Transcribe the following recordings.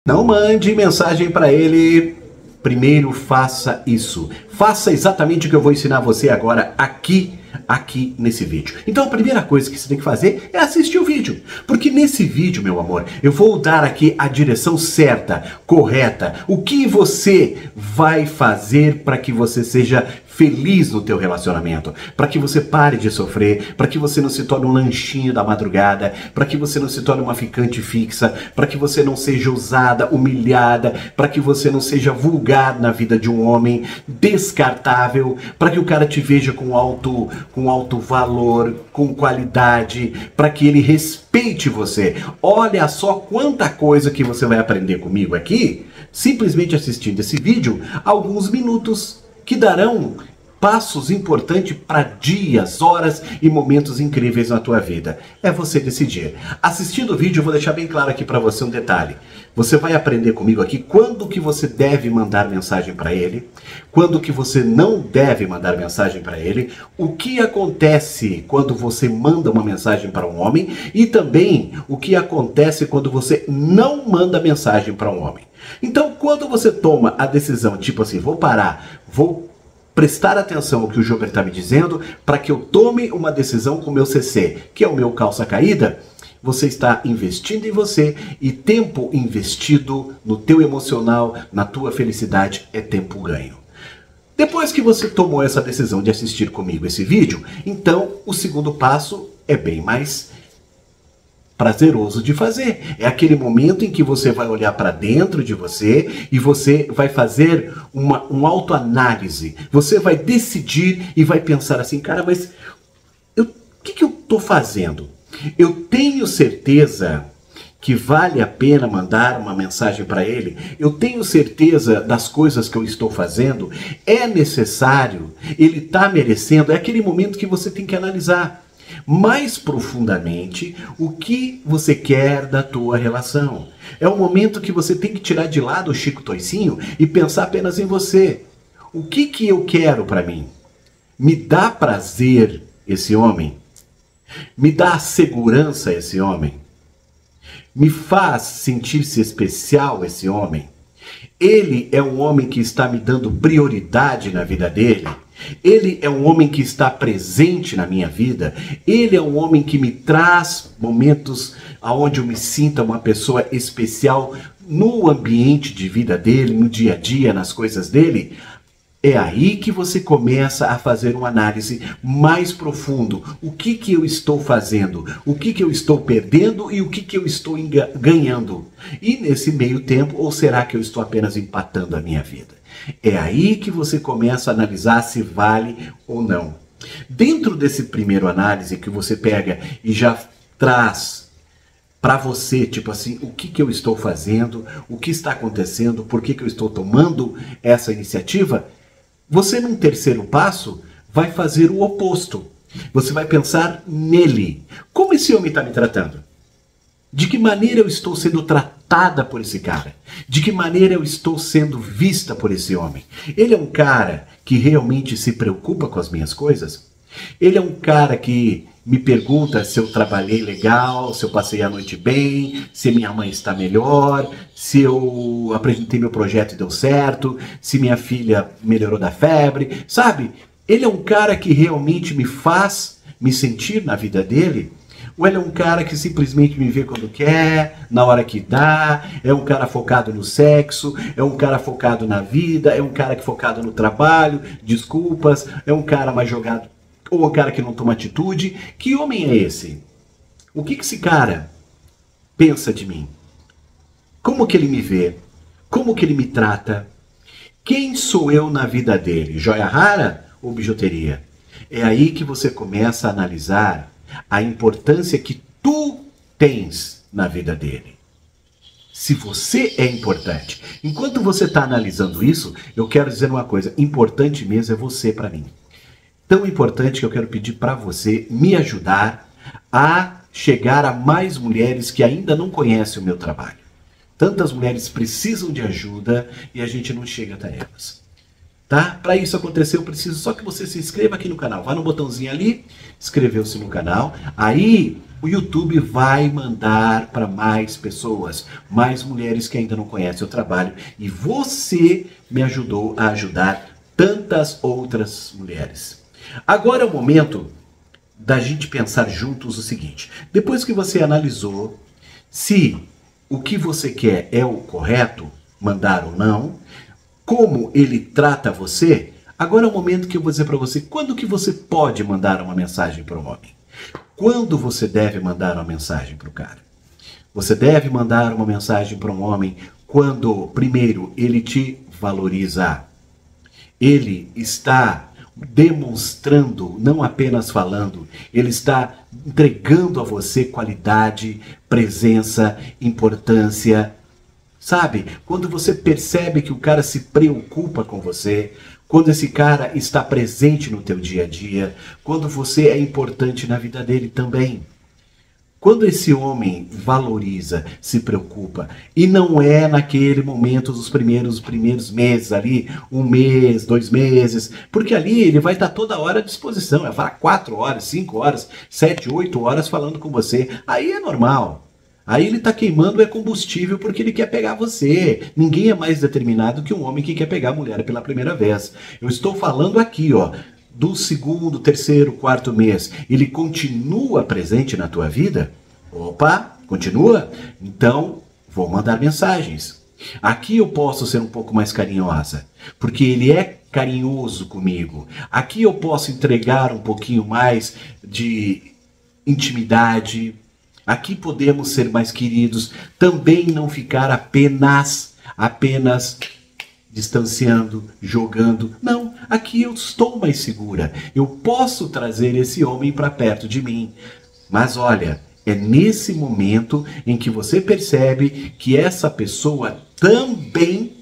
Não mande mensagem para ele. Primeiro faça isso. Faça exatamente o que eu vou ensinar você agora aqui nesse vídeo. Então a primeira coisa que você tem que fazer é assistir o vídeo. Porque nesse vídeo, meu amor, eu vou dar aqui a direção certa, correta. O que você vai fazer para que você seja feliz no teu relacionamento, para que você pare de sofrer, para que você não se torne um lanchinho da madrugada, para que você não se torne uma ficante fixa, para que você não seja usada, humilhada, para que você não seja vulgar na vida de um homem, descartável, para que o cara te veja com alto valor, com qualidade, para que ele respeite você. Olha só quanta coisa que você vai aprender comigo aqui, simplesmente assistindo esse vídeo, alguns minutos que darão passos importantes para dias, horas e momentos incríveis na tua vida. É você decidir. Assistindo o vídeo, eu vou deixar bem claro aqui para você um detalhe. Você vai aprender comigo aqui quando que você deve mandar mensagem para ele, quando que você não deve mandar mensagem para ele, o que acontece quando você manda uma mensagem para um homem e também o que acontece quando você não manda mensagem para um homem. Então, quando você toma a decisão, tipo assim, vou parar, vou prestar atenção ao que o Jober está me dizendo para que eu tome uma decisão com o meu CC, que é o meu calça caída, você está investindo em você e tempo investido no teu emocional, na tua felicidade, é tempo ganho. Depois que você tomou essa decisão de assistir comigo esse vídeo, então o segundo passo é bem mais prazeroso de fazer. É aquele momento em que você vai olhar para dentro de você e você vai fazer uma autoanálise. Você vai decidir e vai pensar assim, cara, mas o que eu estou fazendo? Eu tenho certeza que vale a pena mandar uma mensagem para ele? Eu tenho certeza das coisas que eu estou fazendo? É necessário? Ele está merecendo? É aquele momento que você tem que analisar mais profundamente o que você quer da tua relação. É o momento que você tem que tirar de lado o Chico Toicinho e pensar apenas em você. O que eu quero para mim? Me dá prazer esse homem? Me dá segurança esse homem? Me faz sentir-se especial esse homem? Ele é um homem que está me dando prioridade na vida dele? Ele é um homem que está presente na minha vida? Ele é um homem que me traz momentos onde eu me sinta uma pessoa especial no ambiente de vida dele, no dia a dia, nas coisas dele? É aí que você começa a fazer uma análise mais profundo. O que eu estou fazendo? O que eu estou perdendo e o que eu estou ganhando? E nesse meio tempo, ou será que eu estou apenas empatando a minha vida? É aí que você começa a analisar se vale ou não. Dentro desse primeiro análise que você pega e já traz para você, tipo assim, o que eu estou fazendo, o que está acontecendo, por que eu estou tomando essa iniciativa, você num terceiro passo vai fazer o oposto. Você vai pensar nele. Como esse homem está me tratando? De que maneira eu estou sendo tratada por esse cara? De que maneira eu estou sendo vista por esse homem? Ele é um cara que realmente se preocupa com as minhas coisas? Ele é um cara que me pergunta se eu trabalhei legal, se eu passei a noite bem, se minha mãe está melhor, se eu apresentei meu projeto e deu certo, se minha filha melhorou da febre, sabe? Ele é um cara que realmente me faz me sentir na vida dele? Ou ele é um cara que simplesmente me vê quando quer, na hora que dá, é um cara focado no sexo, é um cara focado na vida, é um cara que focado no trabalho, desculpas, é um cara mais jogado, ou um cara que não toma atitude? Que homem é esse? O que esse cara pensa de mim? Como que ele me vê? Como que ele me trata? Quem sou eu na vida dele? Joia rara ou bijuteria? É aí que você começa a analisar a importância que tu tens na vida dele. Se você é importante. Enquanto você está analisando isso, eu quero dizer uma coisa, importante mesmo é você para mim. Tão importante que eu quero pedir para você me ajudar a chegar a mais mulheres que ainda não conhecem o meu trabalho. Tantas mulheres precisam de ajuda e a gente não chega até elas. Tá? Para isso acontecer, eu preciso só que você se inscreva aqui no canal. Vá no botãozinho ali, inscreveu-se no canal. Aí o YouTube vai mandar para mais pessoas, mais mulheres que ainda não conhecem o trabalho, e você me ajudou a ajudar tantas outras mulheres. Agora é o momento da gente pensar juntos o seguinte: depois que você analisou se o que você quer é o correto, mandar ou não, como ele trata você, agora é o momento que eu vou dizer para você quando que você pode mandar uma mensagem para um homem. Quando você deve mandar uma mensagem para o cara? Você deve mandar uma mensagem para um homem quando, primeiro, ele te valoriza. Ele está demonstrando, não apenas falando, ele está entregando a você qualidade, presença, importância. Sabe? Quando você percebe que o cara se preocupa com você, quando esse cara está presente no teu dia a dia, quando você é importante na vida dele também. Quando esse homem valoriza, se preocupa, e não é naquele momento dos primeiros meses ali, 1 mês, 2 meses, porque ali ele vai estar toda hora à disposição, vai falar 4 horas, 5 horas, 7, 8 horas falando com você, aí é normal. Aí ele está queimando combustível porque ele quer pegar você. Ninguém é mais determinado que um homem que quer pegar a mulher pela primeira vez. Eu estou falando aqui, ó, do 2º, 3º, 4º mês. Ele continua presente na tua vida? Opa, continua? Então, vou mandar mensagens. Aqui eu posso ser um pouco mais carinhosa, porque ele é carinhoso comigo. Aqui eu posso entregar um pouquinho mais de intimidade. Aqui podemos ser mais queridos, também não ficar apenas distanciando, jogando. Não, aqui eu estou mais segura. Eu posso trazer esse homem para perto de mim. Mas olha, é nesse momento em que você percebe que essa pessoa também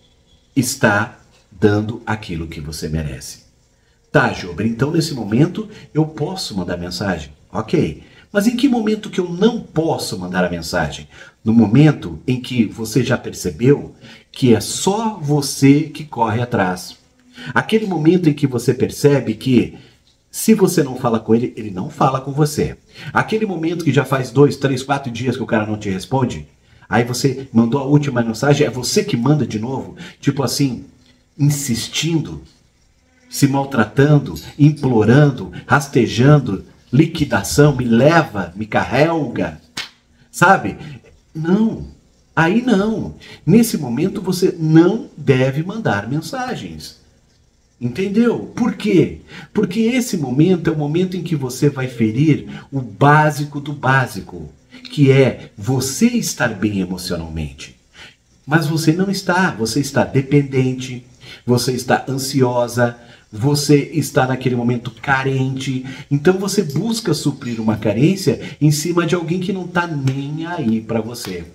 está dando aquilo que você merece. Tá, Jober, então nesse momento eu posso mandar mensagem? Ok. Mas em que momento que eu não posso mandar a mensagem? No momento em que você já percebeu que é só você que corre atrás. Aquele momento em que você percebe que se você não fala com ele, ele não fala com você. Aquele momento que já faz 2, 3, 4 dias que o cara não te responde, aí você mandou a última mensagem, é você que manda de novo, tipo assim, insistindo, se maltratando, implorando, rastejando, liquidação, me leva, me carrega, sabe? Não, aí não. Nesse momento você não deve mandar mensagens. Entendeu? Por quê? Porque esse momento é o momento em que você vai ferir o básico do básico, que é você estar bem emocionalmente. Mas você não está, você está dependente, você está ansiosa, você está naquele momento carente, então você busca suprir uma carência em cima de alguém que não está nem aí para você.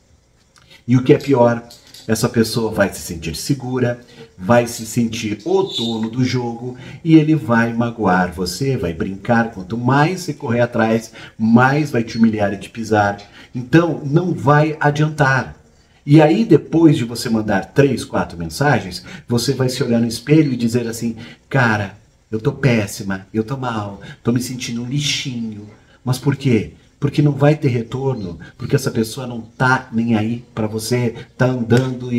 E o que é pior, essa pessoa vai se sentir segura, vai se sentir o dono do jogo e ele vai magoar você, vai brincar. Quanto mais você correr atrás, mais vai te humilhar e te pisar. Então não vai adiantar. E aí, depois de você mandar 3, 4 mensagens, você vai se olhar no espelho e dizer assim, cara, eu tô péssima, eu tô mal, tô me sentindo um lixinho. Mas por quê? Porque não vai ter retorno, porque essa pessoa não tá nem aí para você, tá andando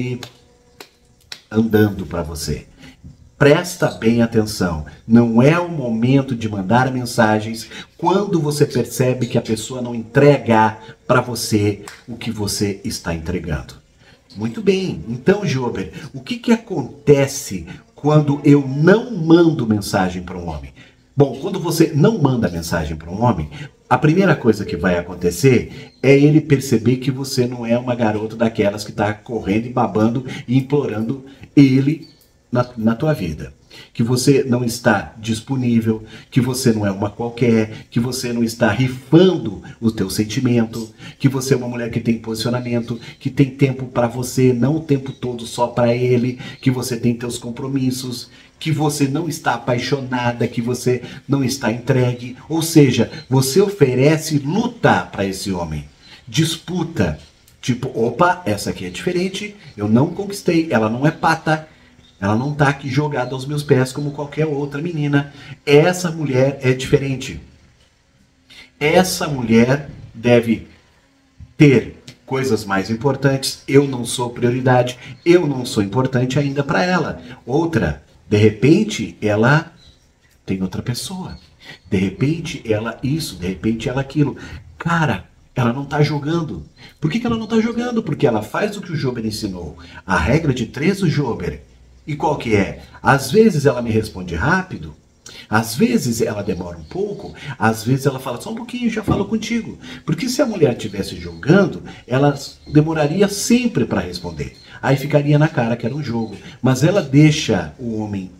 para você. Presta bem atenção, não é o momento de mandar mensagens quando você percebe que a pessoa não entrega para você o que você está entregando. Muito bem, então, Jober, o que acontece quando eu não mando mensagem para um homem? Bom, quando você não manda mensagem para um homem, a primeira coisa que vai acontecer é ele perceber que você não é uma garota daquelas que está correndo e babando e implorando ele na tua vida. Que você não está disponível, que você não é uma qualquer, que você não está rifando o teu sentimento, que você é uma mulher que tem posicionamento, que tem tempo para você, não o tempo todo só para ele, que você tem teus compromissos, que você não está apaixonada, que você não está entregue. Ou seja, você oferece luta para esse homem, disputa. Tipo, opa, essa aqui é diferente, eu não conquistei, ela não é pata, ela não está aqui jogada aos meus pés como qualquer outra menina. Essa mulher é diferente. essa mulher deve ter coisas mais importantes, eu não sou prioridade, eu não sou importante ainda para ela. Outra, de repente, ela tem outra pessoa. De repente, ela isso, de repente, ela aquilo. Cara, ela não está jogando. Por que ela não está jogando? Porque ela faz o que o Jober ensinou. A regra de 3 do Jober. E qual que é? Às vezes ela me responde rápido, às vezes ela demora um pouco, às vezes ela fala só um pouquinho, já falo contigo. Porque se a mulher estivesse jogando, ela demoraria sempre para responder. Aí ficaria na cara que era um jogo. Mas ela deixa o homem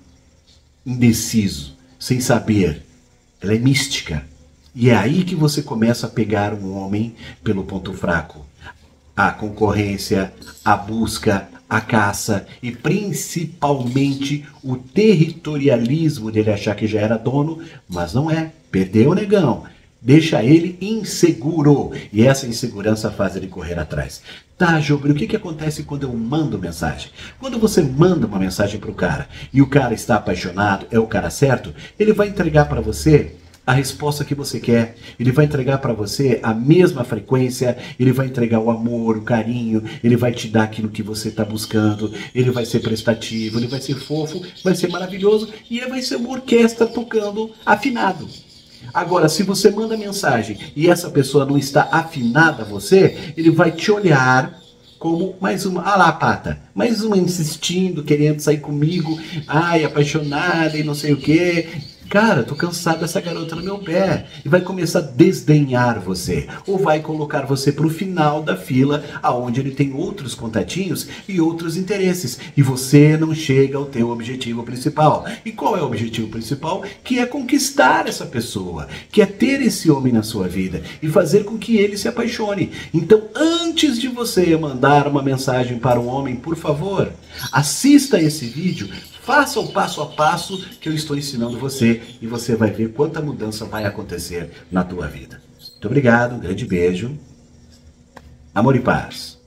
indeciso, sem saber. Ela é mística. E é aí que você começa a pegar um homem pelo ponto fraco. A concorrência, a busca, a caça e principalmente o territorialismo dele achar que já era dono, mas não é. Perdeu o negão. Deixa ele inseguro. E essa insegurança faz ele correr atrás. Tá, Jober, o que acontece quando eu mando mensagem? Quando você manda uma mensagem para o cara e o cara está apaixonado, é o cara certo, ele vai entregar para você a resposta que você quer, ele vai entregar para você a mesma frequência, ele vai entregar o amor, o carinho, ele vai te dar aquilo que você está buscando, ele vai ser prestativo, ele vai ser fofo, vai ser maravilhoso e ele vai ser uma orquestra tocando afinado. Agora, se você manda mensagem e essa pessoa não está afinada a você, ele vai te olhar como mais uma, ah lá, pata, mais uma insistindo, querendo sair comigo, ai, apaixonada e não sei o quê. Cara, tô cansado dessa garota no meu pé. E vai começar a desdenhar você. Ou vai colocar você pro final da fila, aonde ele tem outros contatinhos e outros interesses. E você não chega ao teu objetivo principal. E qual é o objetivo principal? Que é conquistar essa pessoa. Que é ter esse homem na sua vida. E fazer com que ele se apaixone. Então, antes de você mandar uma mensagem para um homem, por favor, assista esse vídeo. Faça o passo a passo que eu estou ensinando você e você vai ver quanta mudança vai acontecer na tua vida. Muito obrigado, um grande beijo, amor e paz.